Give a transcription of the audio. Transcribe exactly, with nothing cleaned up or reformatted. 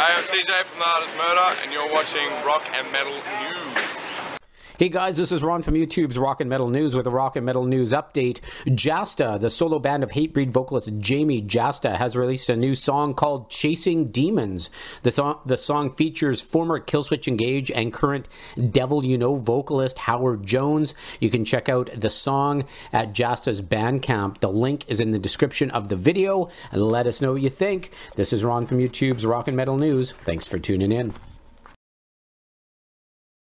Hey, I'm C J from The Hardest Murder, and you're watching Rock and Metal News. Hey guys, this is Ron from YouTube's Rock and Metal News with a Rock and Metal News update. Jasta, the solo band of Hatebreed vocalist Jamie Jasta, has released a new song called Chasing Demons. The song, the song features former Killswitch Engage and current Devil You Know vocalist Howard Jones. You can check out the song at Jasta's Bandcamp. The link is in the description of the video, and let us know what you think. This is Ron from YouTube's Rock and Metal News. Thanks for tuning in.